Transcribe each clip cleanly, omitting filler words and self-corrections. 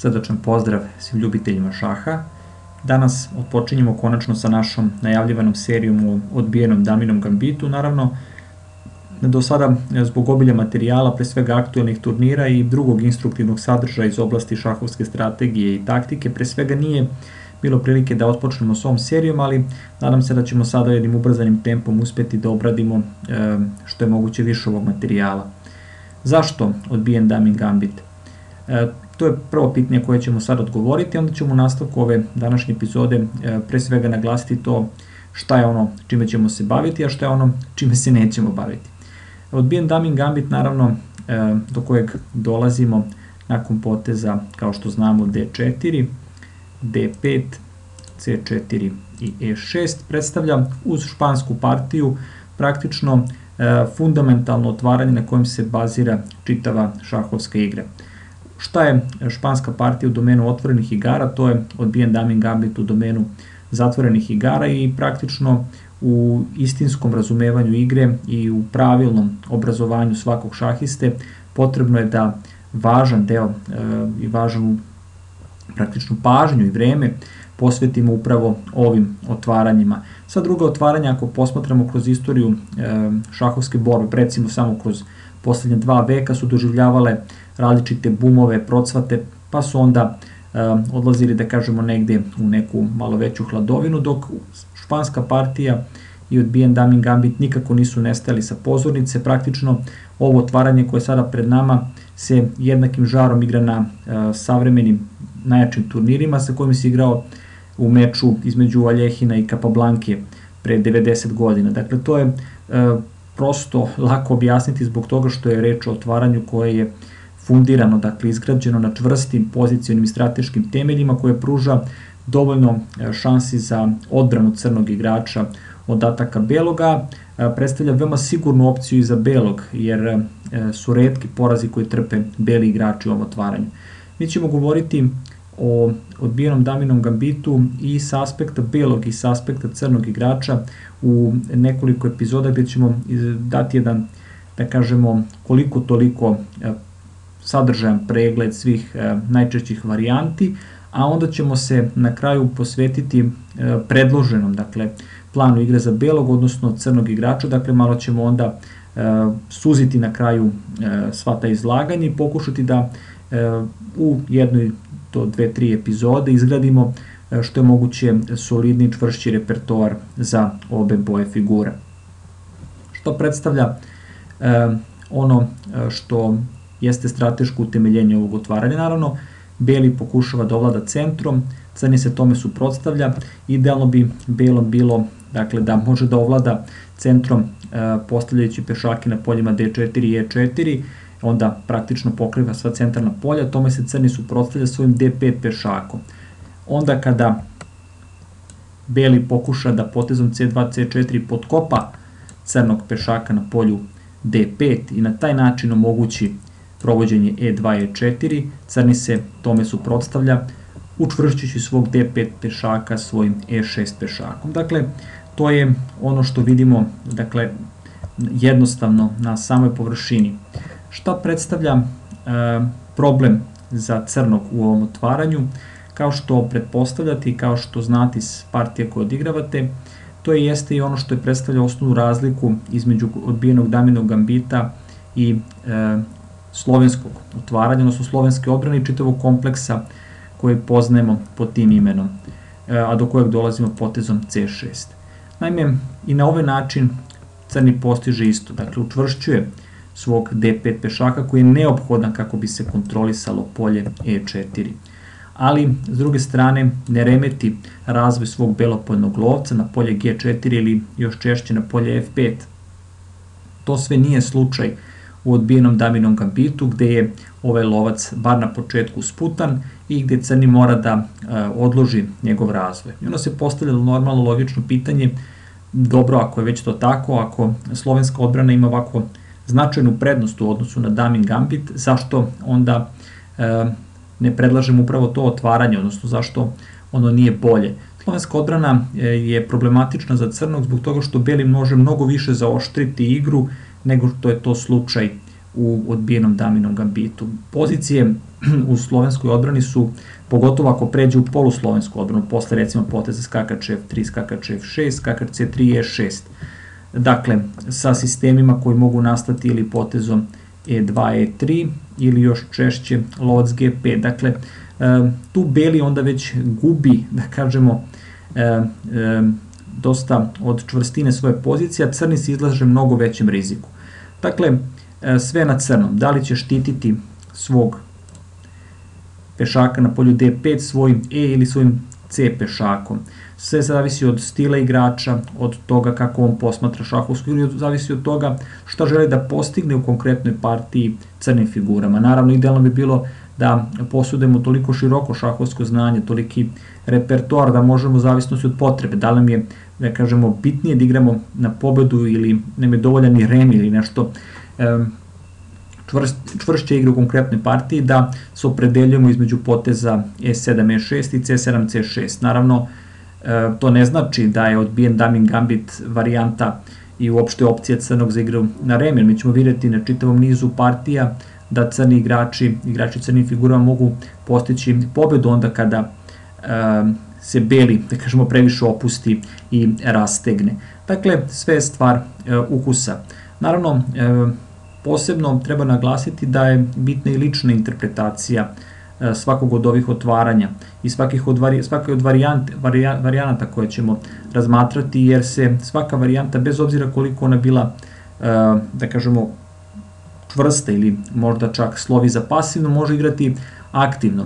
Srdačan pozdrav svim ljubiteljima šaha. Danas odpočinjemo konačno sa našom najavljivanom serijom o odbijenom daminom gambitu. Naravno, do sada zbog obilja materijala, pre svega aktuelnih turnira i drugog instruktivnog sadržaja iz oblasti šahovske strategije i taktike, pre svega nije bilo prilike da otpočnemo s ovom serijom, ali nadam se da ćemo sada jednim ubrzanim tempom uspeti da obradimo što je moguće više ovog materijala. Zašto odbijen damin gambit? To je prvo pitanje koje ćemo sad odgovoriti, onda ćemo u nastavku ove današnje epizode pre svega naglasiti to šta je ono čime ćemo se baviti, a šta je ono čime se nećemo baviti. Odbijen damin gambit, naravno, do kojeg dolazimo nakon poteza, kao što znamo, D4, D5, C4 i E6, predstavlja uz špansku partiju praktično fundamentalno otvaranje na kojem se bazira čitava šahovska igra. Šta je španska partija u domenu otvorenih igara? To je odbijen damin gambit u domenu zatvorenih igara i praktično u istinskom razumevanju igre i u pravilnom obrazovanju svakog šahiste potrebno je da važan deo i važnu praktičnu pažnju i vreme posvetimo upravo ovim otvaranjima. Sva druga otvaranja, ako posmatramo kroz istoriju šahovske borbe, recimo samo kroz poslednje 2 veka, su doživljavale različite bumove, procvate, pa su onda odlazili, da kažemo, negde u neku malo veću hladovinu, dok španska partija i odbijen damin gambit nikako nisu nestajali sa pozornice. Praktično ovo otvaranje koje je sada pred nama se jednakim žarom igra na savremenim najjačim turnirima sa kojim se igrao u meču između Aljehina i Capablanke pre 90 godina. Dakle, to je prosto lako objasniti zbog toga što je reč o otvaranju koje je fundirano, dakle izgrađeno na čvrstim pozicionim i strateškim temeljima, koje pruža dovoljno šansi za odbranu crnog igrača od ataka beloga, predstavlja veoma sigurnu opciju i za belog, jer su retki porazi koji trpe beli igrači u ovom otvaranju. Mi ćemo govoriti o odbijenom daminom gambitu i sa aspekta belog i sa aspekta crnog igrača u nekoliko epizoda gde ćemo dati jedan, da kažemo, koliko toliko sadržajan pregled svih najčešćih varijanti, a onda ćemo se na kraju posvetiti predloženom, dakle, planu igre za belog, odnosno crnog igrača, dakle malo ćemo onda suziti na kraju sva ta izlaganja i pokušati da u jednoj do 2-3 epizode izgradimo što je moguće solidni i čvršći repertoar za obe boje figura. Što predstavlja ono što jeste strateško utemeljenje ovog otvaranja? Naravno, beli pokušava da ovlada centrom, crni se tome suprotstavlja. Idealno bi belom bilo, dakle, da može da ovlada centrom postavljajući pešake na poljima D4 i E4, onda praktično pokriva sva centralna polja, tome se crni suprotstavlja svojim D5 pešakom. Onda kada beli pokuša da potezom C2, C4 potkopa crnog pešaka na polju D5 i na taj način omogući provođenje E2, E4, crni se tome suprotstavlja učvršćujući svog D5 pešaka svojim E6 pešakom. Dakle, to je ono što vidimo, dakle, jednostavno na samoj površini. Šta predstavlja problem za crnog u ovom otvaranju? Kao što pretpostavljate i kao što znate iz partije koje odigravate, to jeste i ono što je predstavlja osnovnu razliku između odbijenog daminog gambita i slovenskog otvaranja, odnosno slovenske odbrane i čitavog kompleksa koji poznajemo pod tim imenom, a do kojeg dolazimo potezom C6. Naime, i na ovaj način crni postiže isto, dakle učvršćuje svog D5 pešaka koji je neophodan kako bi se kontrolisalo polje E4. Ali, s druge strane, ne remeti razvoj svog belopojnog lovca na polje G4 ili još češće na polje F5. To sve nije slučaj u odbijenom daminom gambitu, gde je ovaj lovac bar na početku sputan i gde crni mora da odloži njegov razvoj. I onda se postavlja normalno logično pitanje, dobro, ako je već to tako, ako slovenska odbrana ima ovako značajnu prednost u odnosu na damin gambit, zašto onda ne predlažemo upravo to otvaranje, odnosno zašto ono nije bolje? Slovenska odbrana je problematična za crnog zbog toga što beli može mnogo više zaoštriti igru nego što je to slučaj u odbijenom daminom gambitu. Pozicije u slovenskoj odbrani su, pogotovo ako pređe u poluslovensku odbranu, posle recimo poteza skakač F3, skakač F6, skakač C3 i E6. Dakle, sa sistemima koji mogu nastati ili potezom E2, E3 ili još češće lovac G5. Dakle, tu beli onda već gubi, da kažemo, dosta od čvrstine svoje pozicije, a crni se izlaže mnogo većem riziku. Dakle, sve na crnom. Da li će štititi svog pešaka na polju D5 svojim E ili svojim C pešakom. Sve zavisi od stila igrača, od toga kako on posmatra šahovsku igru, zavisi od toga šta želi da postigne u konkretnoj partiji crnim figurama. Naravno, idealno bi bilo da posudemo toliko široko šahovsko znanje, toliki repertoar da možemo zavisnosti od potrebe. Da li nam je, da kažemo, bitnije da igramo na pobedu ili nam je dovoljan i remi ili nešto čvršće igre u konkretnoj partiji, da se opredeljujemo između poteza E7, E6 i C7, C6. Naravno, to ne znači da je odbijen Damin Gambit varijanta i uopšte opcija crnog za igru na remi. Mi ćemo vidjeti na čitavom nizu partija da crni igrači crnim figurama mogu postići pobedu onda kada se beli, da kažemo, previše opusti i rastegne. Dakle, sve je stvar ukusa. Naravno, posebno treba naglasiti da je bitna i lična interpretacija svakog od ovih otvaranja i svake od varijanata koje ćemo razmatrati, jer se svaka varijanta, bez obzira koliko ona bila, da kažemo, čvrsta ili možda čak slovi za pasivno, može igrati aktivno.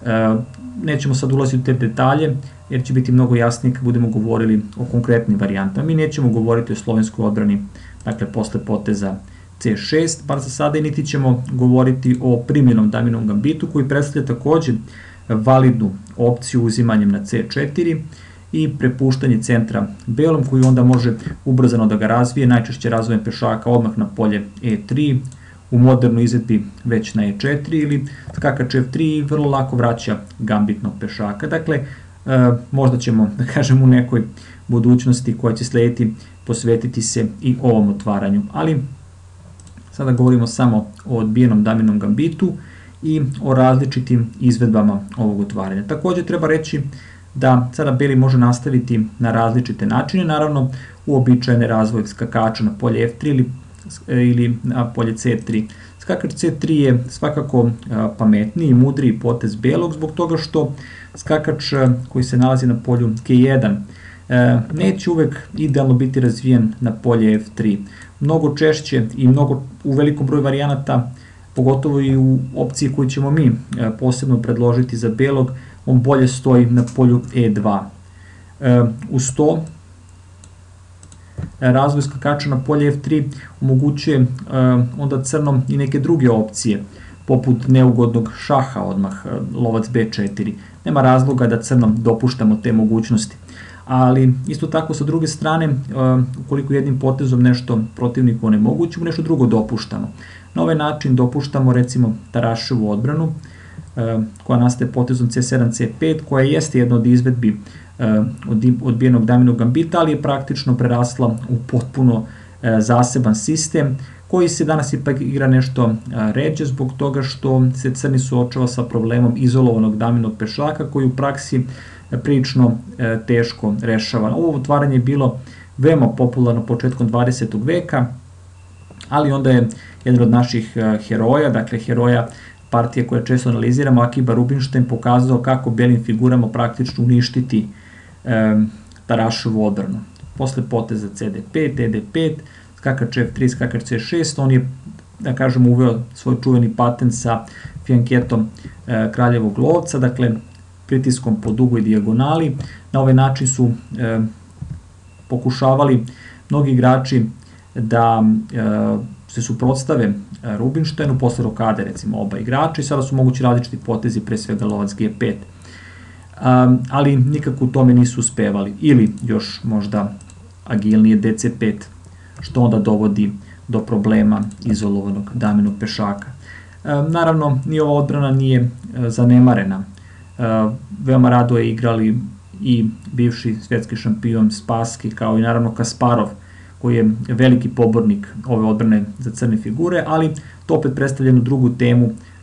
Nećemo sad ulaziti u te detalje, jer će biti mnogo jasnije kad budemo govorili o konkretnim varijantama. Mi nećemo govoriti o slovenskoj odbrani, dakle, posle poteza C6, bar za sada, i niti ćemo govoriti o primjenom Daminom Gambitu, koji predstavlja takođe validnu opciju uzimanjem na C4 i prepuštanje centra belom, koji onda može ubrzano da ga razvije, najčešće razvojem pešaka odmah na polje E3, u modernoj izvedbi već na E4 ili skakač F3 i vrlo lako vraća gambitnog pešaka. Dakle, možda ćemo, da kažem, u nekoj budućnosti koja će slediti posvetiti se i ovom otvaranju, ali sada govorimo samo o odbijenom Daminom Gambitu i o različitim izvedbama ovog otvaranja. Takođe treba reći da sada beli može nastaviti na različite načine, naravno uobičajene razvoj skakača na polje F3 ili na polje C3. Skakač C3 je svakako pametniji i mudriji potez belog zbog toga što skakač koji se nalazi na polju G1 neće uvek idealno biti razvijen na polje F3. Mnogo češće i u velikom broju varijanata, pogotovo i u opciji koju ćemo mi posebno predložiti za belog, on bolje stoji na polju E2. Uz to, razvoj skakača na polje F3 omogućuje onda crnom i neke druge opcije, poput neugodnog šaha odmah, lovac B4. Nema razloga da crnom dopuštamo te mogućnosti. Ali isto tako sa druge strane, ukoliko jednim potezom nešto protivniku onemogućimo, nešto drugo dopuštamo. Na ovaj način dopuštamo recimo Taraševu odbranu, koja nastaje potezom C7, C5, koja jeste jedna od izvedbi odbijenog Daminog Gambita, ali je praktično prerasla u potpuno zaseban sistem, koji se danas ipak igra nešto ređe zbog toga što se crni suočava sa problemom izolovanog Daminog pešaka, koji u praksi prilično teško rešava. Ovo otvaranje je bilo veoma popularno početkom 20. veka, ali onda je jedan od naših heroja, dakle heroja partije koje često analiziramo, Akiba Rubinštajn, pokazao kako belim figurama praktično uništiti Taraševu odbranu. Posle poteza CD5, ED5, skakač F3, skakač C6, on je, da kažemo, uveo svoj čuveni patent sa fijanketom kraljevog lovca, dakle pritiskom po dugoj dijagonali. Na ovaj način su pokušavali mnogi igrači da se suprotstave Rubinštajnu, posle rokade recimo oba igrača, i sada su mogući različiti potezi, pre svega lovac G5. Ali nikako u tome nisu uspevali, ili još možda agilnije DC5, što onda dovodi do problema izolovanog Daminog pešaka. Naravno, ni ova odbrana nije zanemarena. Veoma rado je igrali i bivši svetski šampion Spassky, kao i naravno Kasparov, koji je veliki pobornik ove odbrane za crne figure, ali to opet predstavlja jednu drugu temu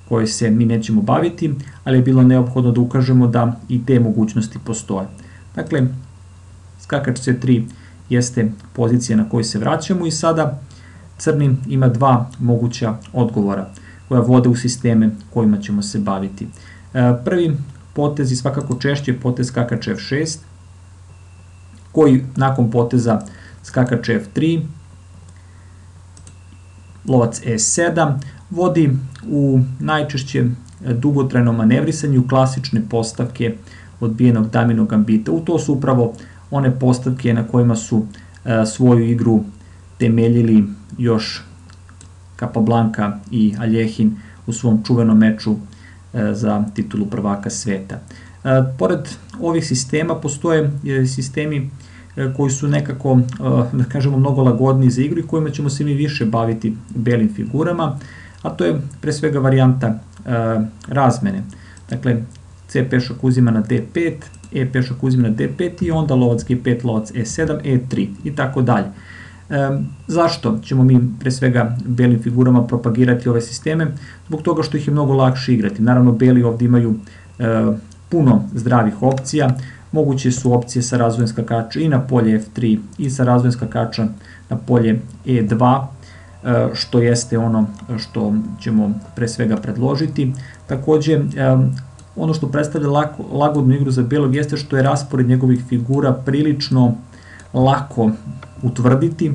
koje se mi nećemo baviti, ali je bilo neophodno da ukažemo da i te mogućnosti postoje. Dakle, skakač C3 jeste pozicija na koju se vraćamo i sada crni ima dva moguća odgovora koja vode u sisteme kojima ćemo se baviti. Prvi potez i svakako češće je potez skakač F6, koji nakon poteza skakač F3, lovac E7, vodi u najčešće dugotrajno manevrisanje u klasične postavke odbijenog daminog gambita. U to su upravo one postavke na kojima su svoju igru temeljili još Capablanca i Aljehin u svom čuvenom meču za titulu prvaka sveta. Pored ovih sistema postoje sistemi koji su nekako, da kažemo, mnogo lagodniji za igru i kojima ćemo se mi više baviti belim figurama, a to je pre svega varijanta razmene. Dakle, C pešak uzima na D5, E pešak uzima na D5 i onda lovac G5, lovac E7, E3 i tako dalje. Zašto ćemo mi pre svega belim figurama propagirati ove sisteme? Zbog toga što ih je mnogo lakše igrati. Naravno, beli ovdje imaju puno zdravih opcija. Moguće su opcije sa razvojem skakača i na polje F3 i sa razvojem skakača na polje E2, što jeste ono što ćemo pre svega predložiti. Takođe, ono što predstavlja lagodnu igru za belog jeste što je raspored njegovih figura prilično lako utvrditi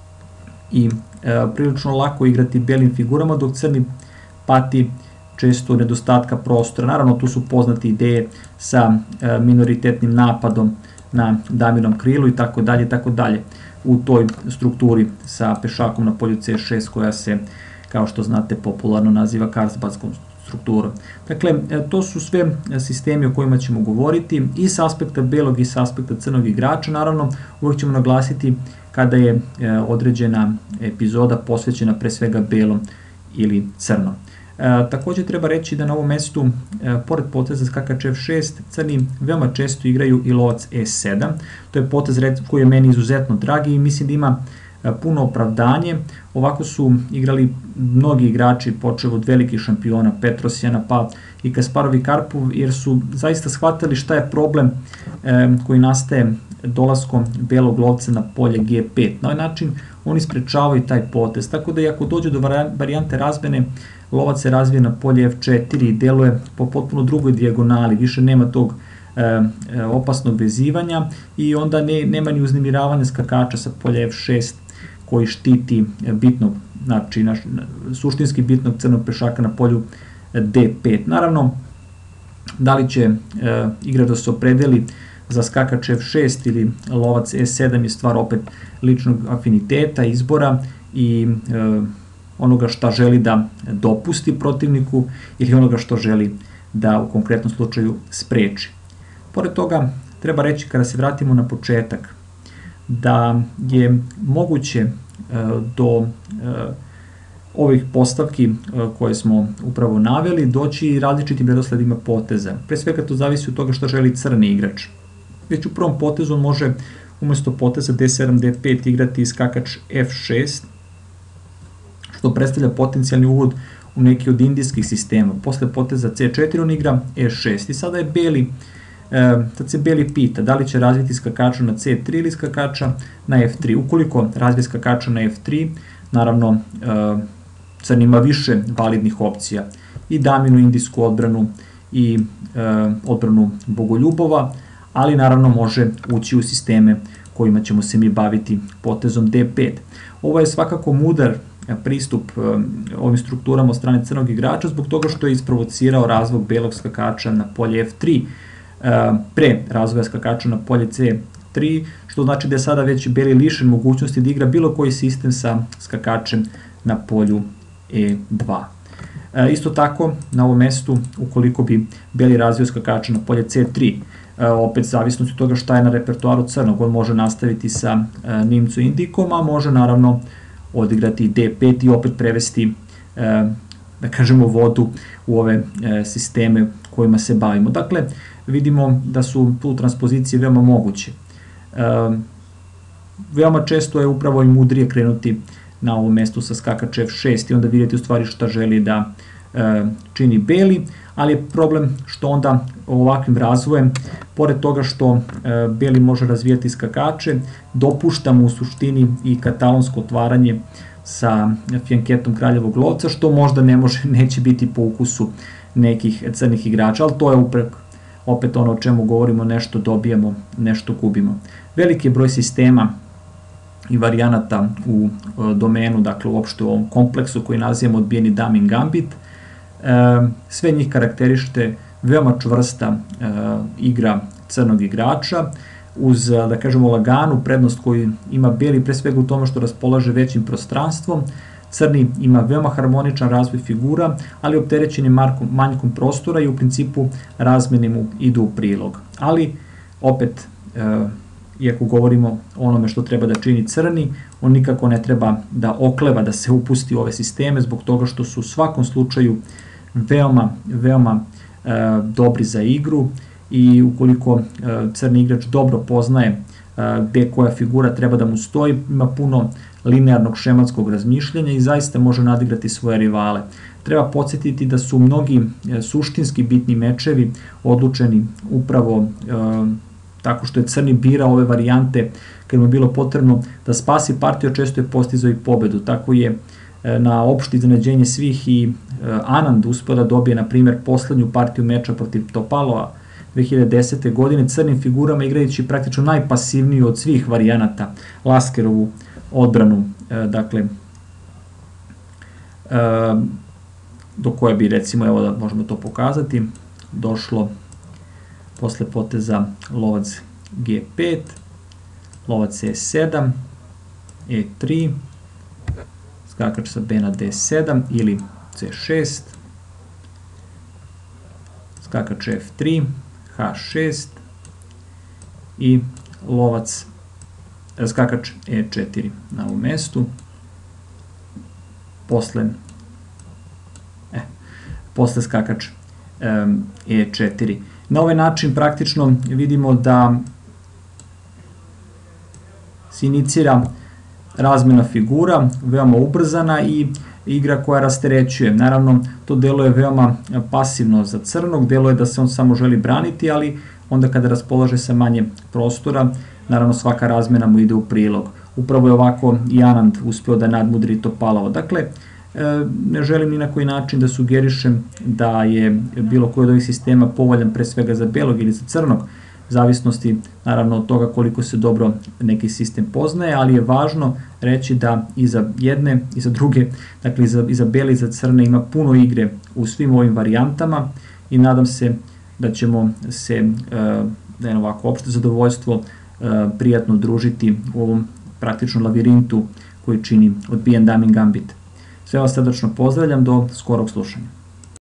i prilično lako igrati belim figurama, dok crni pati često nedostatka prostora. Naravno, tu su poznate ideje sa minoritetnim napadom na daminom krilu i tako dalje, tako dalje, u toj strukturi sa pešakom na polju C6 koja se, kao što znate, popularno naziva Karlsbadskom strukturom. Dakle, to su sve sistemi o kojima ćemo govoriti i s aspekta belog i s aspekta crnog igrača. Naravno, uvijek ćemo naglasiti kada je određena epizoda posvećena pre svega belom ili crnom. Takođe treba reći da na ovom mestu, pored poteza skakač F6, crni veoma često igraju i lovac E7. To je potez koji je meni izuzetno dragi i mislim da ima puno opravdanje. Ovako su igrali mnogi igrači, počev od velikih šampiona Petrosjana pa i Kasparov i Karpov, jer su zaista shvatili šta je problem koji nastaje dolaskom belog lovca na polje G5. Na ovaj način oni sprečavaju taj potez, tako da i ako dođe do varijante razmene, lovac se razvije na polje F4 i deluje po potpuno drugoj dijagonali, više nema tog opasnog vezivanja i onda nema ni uznemiravanja skakača sa polja F6 koji štiti bitnog, znači suštinski bitnog crnog pešaka na polju D5. Naravno, da li će igrač da se opredeli za skakač F6 ili lovac E7 je stvar opet ličnog afiniteta, izbora i onoga šta želi da dopusti protivniku ili onoga što želi da u konkretnom slučaju spreči. Pored toga, treba reći kada se vratimo na početak, da je moguće do ovih postavki koje smo upravo naveli doći različitim redosledima poteza. Pre svega to zavisi od toga što želi crni igrač. Već u prvom potezu on može umesto poteza D7, D5 igrati skakač F6, što predstavlja potencijalni uvod u neki od indijskih sistema. Posle poteza C4 on igra E6 i sada je beli, sad se beli pita da li će razviti skakača na C3 ili skakača na F3. Ukoliko razvije skakača na F3, naravno crni ima više validnih opcija, i daminu indijsku odbranu i odbranu bogoljubova, ali naravno može ući u sisteme kojima ćemo se mi baviti potezom D5. Ovo je svakako mudar pristup ovim strukturama od strane crnog igrača zbog toga što je isprovocirao razvoj belog skakača na polje F3 pre razvoja skakača na polje C3, što znači da je sada već beli lišen mogućnosti da igra bilo koji sistem sa skakačem na polju E2. Isto tako, na ovom mestu, ukoliko bi beli razvio skakača na polje C3, opet zavisnosti od toga šta je na repertoaru crnog, on može nastaviti sa nimcu indikom, a može naravno odigrati D5 i opet prevesti, da kažemo, vodu u ove sisteme kojima se bavimo. Dakle, vidimo da su tu transpozicije veoma moguće. Veoma često je upravo i mudrije krenuti na ovom mestu sa skakač F6 i onda vidjeti u stvari šta želi da čini beli, ali je problem što onda ovakvim razvojem, pored toga što beli može razvijati skakače, dopušta mu u suštini i katalonsko otvaranje sa fjanketom kraljevog lovca, što možda neće biti po ukusu nekih crnih igrača, ali to je opet ono o čemu govorimo, nešto dobijemo, nešto gubimo. Veliki je broj sistema i varijanata u domenu, dakle uopšte u ovom kompleksu koji nazivamo odbijeni damin gambit. Sve njih karakterište veoma čvrsta igra crnog igrača, uz, da kažemo, laganu prednost koju ima beli, pre svega u tome što raspolaže većim prostranstvom. Crni ima veoma harmoničan razvoj figura, ali opterećen je manjkom prostora i u principu razmene mu idu u prilog. Ali, opet, iako govorimo o onome što treba da čini crni, on nikako ne treba da okleva, da se upusti u ove sisteme, zbog toga što su u svakom slučaju veoma dobri za igru i ukoliko crni igrač dobro poznaje gde koja figura treba da mu stoji, ima puno linearnog šematskog razmišljanja i zaista može nadigrati svoje rivale. Treba podsjetiti da su mnogi suštinski bitni mečevi odlučeni upravo tako što je crni birao ove varijante kad mu je bilo potrebno da spasi partiju, često je postizao i pobedu. Tako je na opšte iznenađenje svih i Anand uspeo da dobije, na primjer, poslednju partiju meča protiv Topalova 2010. godine crnim figurama, igrajući praktično najpasivniju od svih varijanata Laskerovu odbranu, dakle, do koje bi, recimo, evo da možemo to pokazati, došlo posle poteza lovac G5, lovac E7, E3, skakač sa B na D7 ili C6, skakač F3, H6 i lovac, skakač E4 na ovom mestu, posle skakač E4. Na ovaj način praktično vidimo da se inicira razmena figura, veoma ubrzana i igra koja rasterećuje. Naravno, to deluje veoma pasivno za crnog, deluje da se on samo želi braniti, ali onda kada raspolaže sa manje prostora, naravno svaka razmena mu ide u prilog. Upravo je ovako i Anand uspeo da nadmudri Topalova. Dakle, ne želim ni na koji način da sugerišem da je bilo koji od ovih sistema povoljan pre svega za belog ili za crnog, zavisnosti naravno od toga koliko se dobro neki sistem poznaje, ali je važno reći da i za jedne i za druge, dakle i za bele i za crne ima puno igre u svim ovim varijantama i nadam se da ćemo se da je ovako opšte zadovoljstvo prijatno družiti u ovom praktično lavirintu koji čini odbijen damin gambit. Sve vas srdačno pozdravljam, do skorog slušanja.